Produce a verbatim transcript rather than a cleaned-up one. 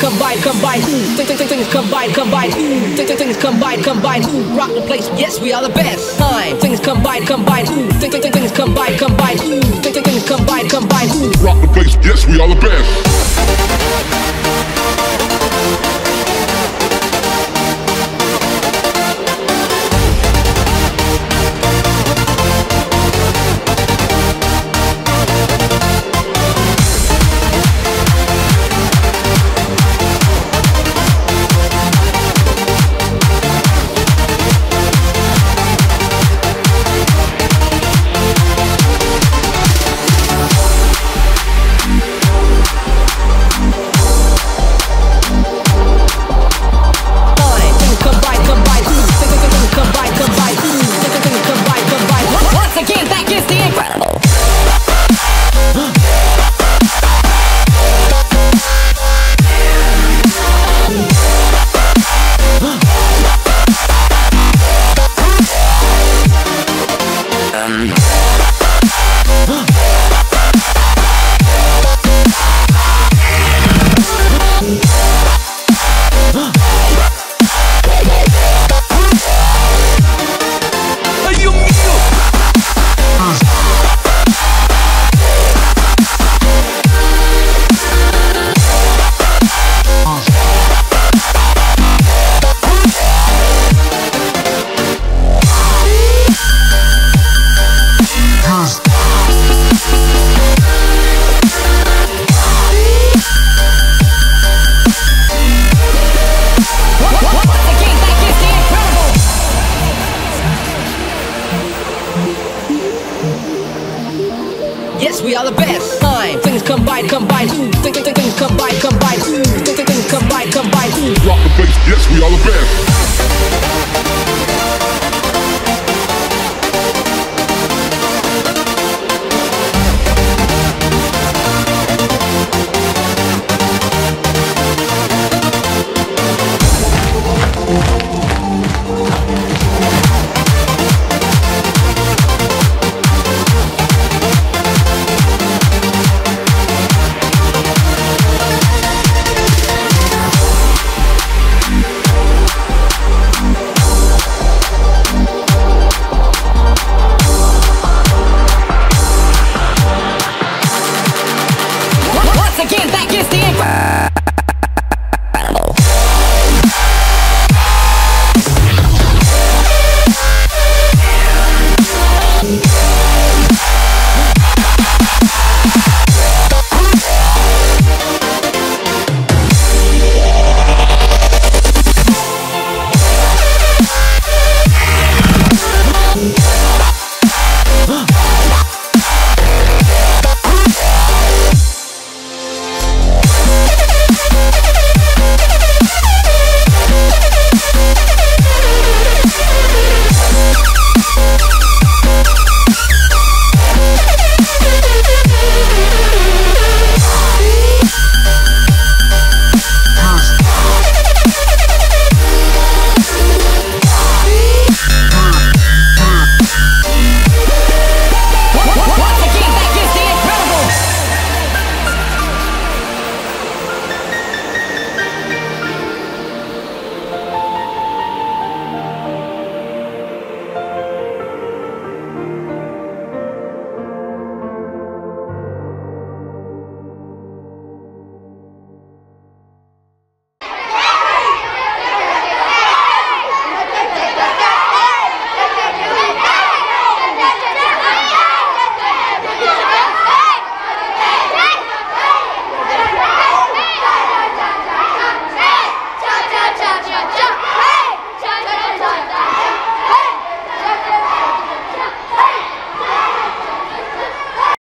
combine, combine. Things, things, things combine, combine. Things, things combine, combine. Rock the place, yes, we are the best. Time. Things combine, combine. Things, things, things combine, combine. Things, things combine, combine. Rock the place, yes, we are the best. Yes, we are the best. Time. Things combine, combine. Things, things, things combine, combine. Things, things, things combine, combine. Rock the place, yes, we are the best. Again, that is the